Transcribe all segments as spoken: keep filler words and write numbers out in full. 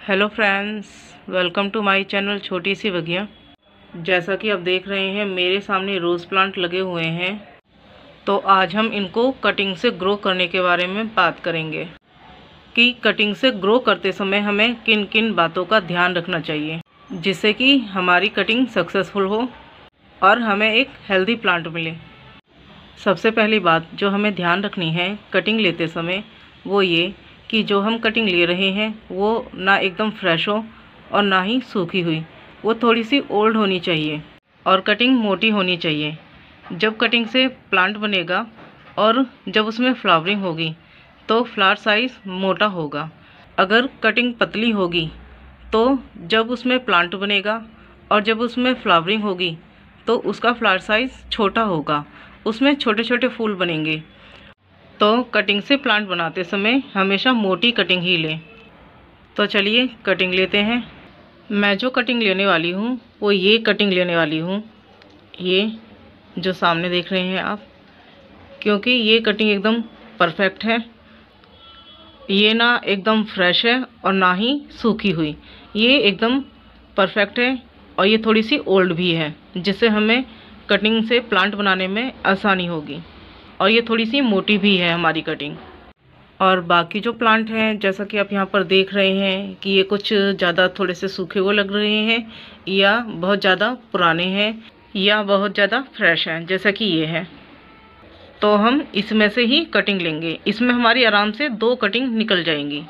Hello friends, welcome to my channel छोटी सी बगिया। जैसा कि आप देख रहे हैं मेरे सामने रोज़ प्लांट लगे हुए हैं, तो आज हम इनको कटिंग से ग्रो करने के बारे में बात करेंगे कि कटिंग से ग्रो करते समय हमें किन किन बातों का ध्यान रखना चाहिए जिससे कि हमारी कटिंग सक्सेसफुल हो और हमें एक हेल्दी प्लांट मिले। सबसे पहली बात जो हमें ध्यान रखनी है कटिंग लेते समय वो ये कि जो हम कटिंग ले रहे हैं वो ना एकदम फ्रेश हो और ना ही सूखी हुई, वो थोड़ी सी ओल्ड होनी चाहिए और कटिंग मोटी होनी चाहिए। जब कटिंग से प्लांट बनेगा और जब उसमें फ्लावरिंग होगी तो फ्लावर साइज़ मोटा होगा। अगर कटिंग पतली होगी तो जब उसमें प्लांट बनेगा और जब उसमें फ्लावरिंग होगी तो उसका फ्लावर साइज़ छोटा होगा, उसमें छोटे छोटे फूल बनेंगे। तो कटिंग से प्लांट बनाते समय हमेशा मोटी कटिंग ही लें। तो चलिए कटिंग लेते हैं। मैं जो कटिंग लेने वाली हूँ वो ये कटिंग लेने वाली हूँ, ये जो सामने देख रहे हैं आप, क्योंकि ये कटिंग एकदम परफेक्ट है। ये ना एकदम फ्रेश है और ना ही सूखी हुई, ये एकदम परफेक्ट है और ये थोड़ी सी ओल्ड भी है जिससे हमें कटिंग से प्लांट बनाने में आसानी होगी। और ये थोड़ी सी मोटी भी है हमारी कटिंग। और बाकी जो प्लांट हैं जैसा कि आप यहाँ पर देख रहे हैं कि ये कुछ ज़्यादा थोड़े से सूखे हुए लग रहे हैं या बहुत ज़्यादा पुराने हैं या बहुत ज़्यादा फ्रेश हैं, जैसा कि ये है। तो हम इसमें से ही कटिंग लेंगे, इसमें हमारी आराम से दो कटिंग निकल जाएंगी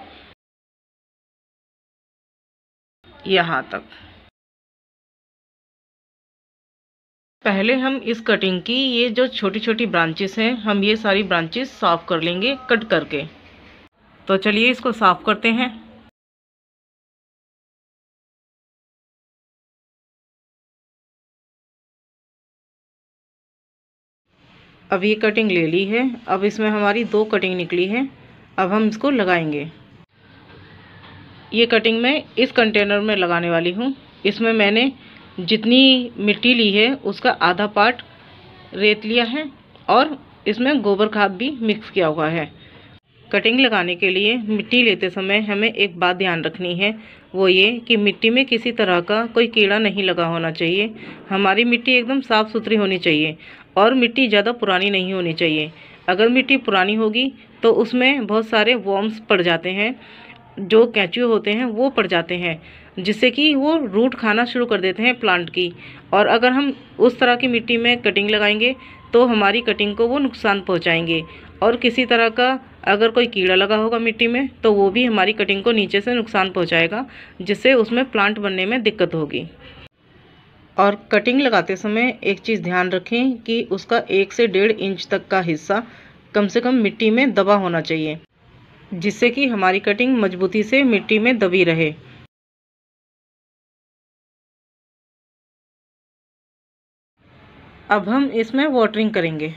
यहाँ तक। पहले हम इस कटिंग की ये जो छोटी छोटी ब्रांचेस हैं हम ये सारी ब्रांचेस साफ कर लेंगे कट करके। तो चलिए इसको साफ करते हैं। अब ये कटिंग ले ली है, अब इसमें हमारी दो कटिंग निकली है, अब हम इसको लगाएंगे। ये कटिंग मैं इस कंटेनर में लगाने वाली हूँ। इसमें मैंने जितनी मिट्टी ली है उसका आधा पार्ट रेत लिया है और इसमें गोबर खाद भी मिक्स किया हुआ है। कटिंग लगाने के लिए मिट्टी लेते समय हमें एक बात ध्यान रखनी है, वो ये कि मिट्टी में किसी तरह का कोई कीड़ा नहीं लगा होना चाहिए। हमारी मिट्टी एकदम साफ़ सुथरी होनी चाहिए और मिट्टी ज़्यादा पुरानी नहीं होनी चाहिए। अगर मिट्टी पुरानी होगी तो उसमें बहुत सारे वॉर्म्स पड़ जाते हैं, जो केंचुए होते हैं वो पड़ जाते हैं, जिससे कि वो रूट खाना शुरू कर देते हैं प्लांट की। और अगर हम उस तरह की मिट्टी में कटिंग लगाएंगे तो हमारी कटिंग को वो नुकसान पहुंचाएंगे और किसी तरह का अगर कोई कीड़ा लगा होगा मिट्टी में तो वो भी हमारी कटिंग को नीचे से नुकसान पहुंचाएगा, जिससे उसमें प्लांट बनने में दिक्कत होगी। और कटिंग लगाते समय एक चीज़ ध्यान रखें कि उसका एक से डेढ़ इंच तक का हिस्सा कम से कम मिट्टी में दबा होना चाहिए, जिससे कि हमारी कटिंग मजबूती से मिट्टी में दबी रहे। अब हम इसमें वाटरिंग करेंगे।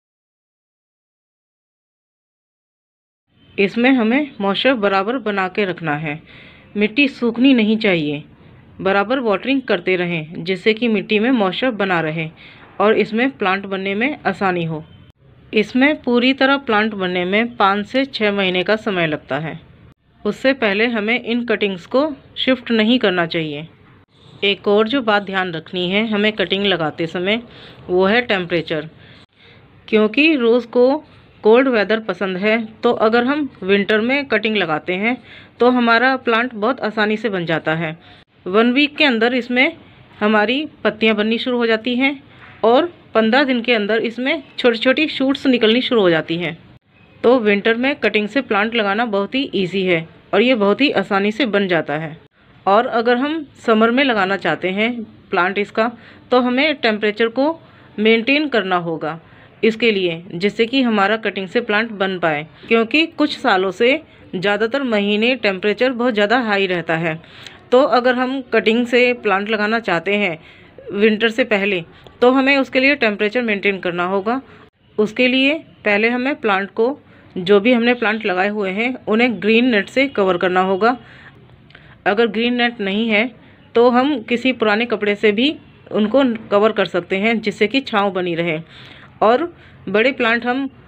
इसमें हमें मॉइस्चर बराबर बना के रखना है, मिट्टी सूखनी नहीं चाहिए। बराबर वाटरिंग करते रहें जिससे कि मिट्टी में मॉइस्चर बना रहे और इसमें प्लांट बनने में आसानी हो। इसमें पूरी तरह प्लांट बनने में पाँच से छः महीने का समय लगता है। उससे पहले हमें इन कटिंग्स को शिफ्ट नहीं करना चाहिए। एक और जो बात ध्यान रखनी है हमें कटिंग लगाते समय वो है टेम्परेचर, क्योंकि रोज़ को कोल्ड वेदर पसंद है। तो अगर हम विंटर में कटिंग लगाते हैं तो हमारा प्लांट बहुत आसानी से बन जाता है। वन वीक के अंदर इसमें हमारी पत्तियां बननी शुरू हो जाती हैं और पंद्रह दिन के अंदर इसमें छोटी छोटी शूट्स निकलनी शुरू हो जाती हैं। तो विंटर में कटिंग से प्लांट लगाना बहुत ही ईजी है और ये बहुत ही आसानी से बन जाता है। और अगर हम समर में लगाना चाहते हैं प्लांट इसका, तो हमें टेम्परेचर को मेंटेन करना होगा इसके लिए, जिससे कि हमारा कटिंग से प्लांट बन पाए। क्योंकि कुछ सालों से ज़्यादातर महीने टेम्परेचर बहुत ज़्यादा हाई रहता है। तो अगर हम कटिंग से प्लांट लगाना चाहते हैं विंटर से पहले तो हमें उसके लिए टेम्परेचर मेंटेन करना होगा। उसके लिए पहले हमें प्लांट को, जो भी हमने प्लांट लगाए हुए हैं, उन्हें ग्रीन नेट से कवर करना होगा। अगर ग्रीन नेट नहीं है तो हम किसी पुराने कपड़े से भी उनको कवर कर सकते हैं, जिससे कि छांव बनी रहे। और बड़े प्लांट हम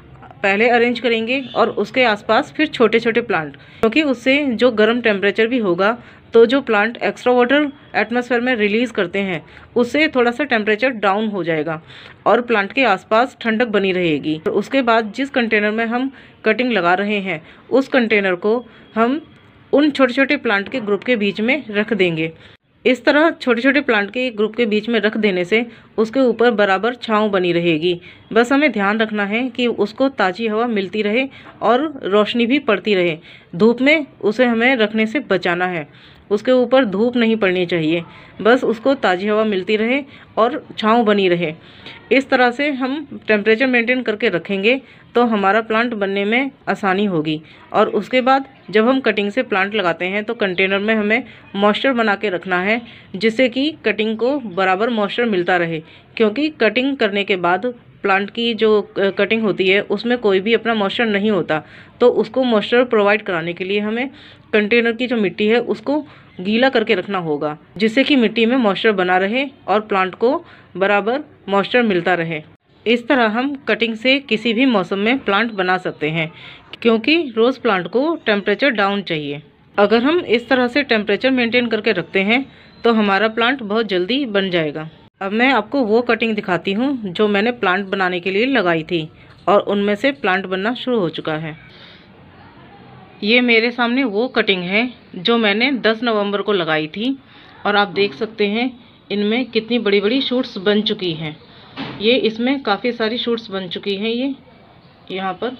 पहले अरेंज करेंगे और उसके आसपास फिर छोटे छोटे प्लांट, क्योंकि उससे जो गर्म टेम्परेचर भी होगा तो जो प्लांट एक्स्ट्रा वाटर एटमॉस्फेयर में रिलीज़ करते हैं उससे थोड़ा सा टेम्परेचर डाउन हो जाएगा और प्लांट के आसपास ठंडक बनी रहेगी। और उसके बाद जिस कंटेनर में हम कटिंग लगा रहे हैं उस कंटेनर को हम उन छोटे छोटे प्लांट के ग्रुप के बीच में रख देंगे। इस तरह छोटे छोटे प्लांट के ग्रुप के बीच में रख देने से उसके ऊपर बराबर छांव बनी रहेगी। बस हमें ध्यान रखना है कि उसको ताज़ी हवा मिलती रहे और रोशनी भी पड़ती रहे। धूप में उसे हमें रखने से बचाना है, उसके ऊपर धूप नहीं पड़नी चाहिए, बस उसको ताज़ी हवा मिलती रहे और छांव बनी रहे। इस तरह से हम टेम्परेचर मेंटेन करके रखेंगे तो हमारा प्लांट बनने में आसानी होगी। और उसके बाद जब हम कटिंग से प्लांट लगाते हैं तो कंटेनर में हमें मॉइस्चर बना के रखना है, जिससे कि कटिंग को बराबर मॉइस्चर मिलता रहे, क्योंकि कटिंग करने के बाद प्लांट की जो कटिंग होती है उसमें कोई भी अपना मॉइस्चर नहीं होता। तो उसको मॉइस्चर प्रोवाइड कराने के लिए हमें कंटेनर की जो मिट्टी है उसको गीला करके रखना होगा, जिससे कि मिट्टी में मॉइस्चर बना रहे और प्लांट को बराबर मॉइस्चर मिलता रहे। इस तरह हम कटिंग से किसी भी मौसम में प्लांट बना सकते हैं, क्योंकि रोज़ प्लांट को टेम्परेचर डाउन चाहिए। अगर हम इस तरह से टेम्परेचर मेंटेन करके रखते हैं तो हमारा प्लांट बहुत जल्दी बन जाएगा। अब मैं आपको वो कटिंग दिखाती हूँ जो मैंने प्लांट बनाने के लिए लगाई थी और उनमें से प्लांट बनना शुरू हो चुका है। ये मेरे सामने वो कटिंग है जो मैंने दस नवंबर को लगाई थी और आप देख सकते हैं इनमें कितनी बड़ी बड़ी शूट्स बन चुकी हैं। ये इसमें काफ़ी सारी शूट्स बन चुकी हैं। ये यहाँ पर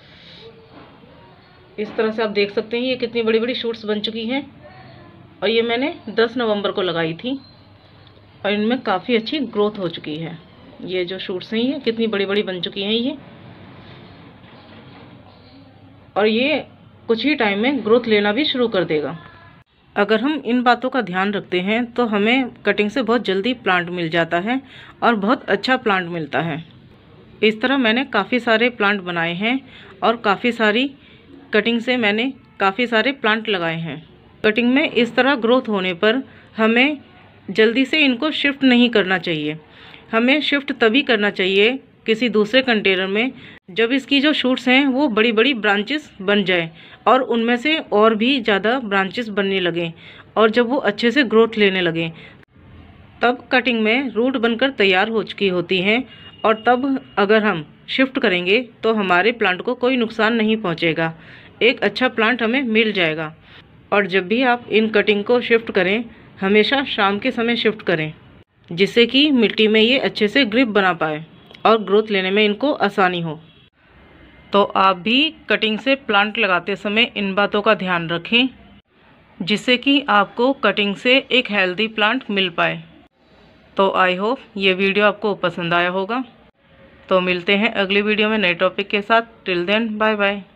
इस तरह से आप देख सकते हैं ये कितनी बड़ी बड़ी शूट्स बन चुकी हैं और ये मैंने दस नवंबर को लगाई थी और इनमें काफ़ी अच्छी ग्रोथ हो चुकी है। ये जो शूट्स हैं ये कितनी बड़ी बड़ी बन चुकी हैं ये, और ये कुछ ही टाइम में ग्रोथ लेना भी शुरू कर देगा। अगर हम इन बातों का ध्यान रखते हैं तो हमें कटिंग से बहुत जल्दी प्लांट मिल जाता है और बहुत अच्छा प्लांट मिलता है। इस तरह मैंने काफ़ी सारे प्लांट बनाए हैं और काफ़ी सारी कटिंग से मैंने काफ़ी सारे प्लांट लगाए हैं। कटिंग में इस तरह ग्रोथ होने पर हमें जल्दी से इनको शिफ्ट नहीं करना चाहिए। हमें शिफ्ट तभी करना चाहिए किसी दूसरे कंटेनर में जब इसकी जो शूट्स हैं वो बड़ी बड़ी ब्रांचेस बन जाए और उनमें से और भी ज़्यादा ब्रांचेस बनने लगें और जब वो अच्छे से ग्रोथ लेने लगें, तब कटिंग में रूट बनकर तैयार हो चुकी होती हैं। और तब अगर हम शिफ्ट करेंगे तो हमारे प्लांट को कोई नुकसान नहीं पहुंचेगा, एक अच्छा प्लांट हमें मिल जाएगा। और जब भी आप इन कटिंग को शिफ्ट करें हमेशा शाम के समय शिफ्ट करें, जिससे कि मिट्टी में ये अच्छे से ग्रिप बना पाए और ग्रोथ लेने में इनको आसानी हो। तो आप भी कटिंग से प्लांट लगाते समय इन बातों का ध्यान रखें, जिससे कि आपको कटिंग से एक हेल्दी प्लांट मिल पाए। तो आई होप ये वीडियो आपको पसंद आया होगा। तो मिलते हैं अगली वीडियो में नए टॉपिक के साथ। Till then bye bye.